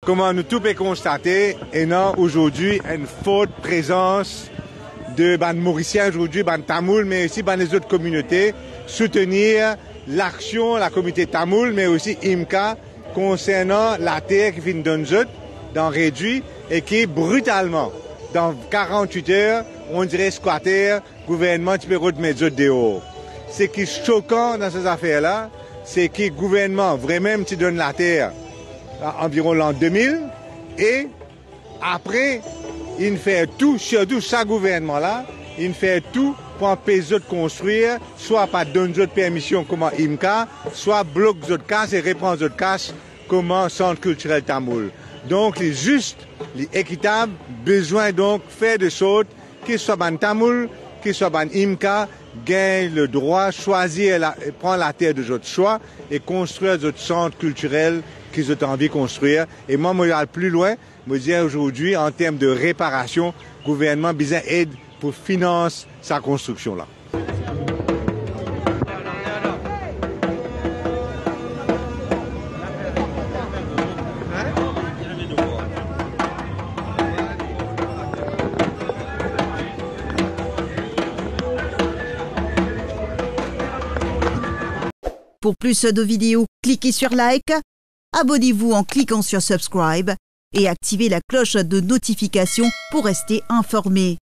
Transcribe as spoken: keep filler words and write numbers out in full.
comment nous tout peut constater, et non aujourd'hui une forte présence de ban Mauriciens aujourd'hui, ban Tamoul, mais aussi ban les autres communautés, soutenir l'action, la communauté Tamoul, mais aussi I M C A concernant la terre qui vient d'un autres, dans réduit, et qui brutalement, dans quarante-huit heures, on dirait squatter, gouvernement, tu peux remettre autres dehors. Ce qui est choquant dans ces affaires-là, c'est que le gouvernement vraiment tu donne la terre environ l'an deux mille, et après, il fait tout, surtout ce gouvernement-là, il fait tout pour empêcher de construire, soit pas donner d'autres permissions comme I M C A, soit bloquer d'autres cases et reprendre d'autres cases comme centre culturel Tamoul. Donc, les juste, les équitables, besoin donc faire de sorte qu'il soit ban Tamoul, qu'il soit ban I M C A, gagne le droit, choisir, la, prendre la terre de votre choix et construire d'autres centres culturels qu'ils ont envie de construire. Et moi, moi, je vais plus loin, je me dis aujourd'hui, en termes de réparation, le gouvernement a besoin d'aide pour financer sa construction-là. Pour plus de vidéos, cliquez sur like, abonnez-vous en cliquant sur subscribe et activez la cloche de notification pour rester informé.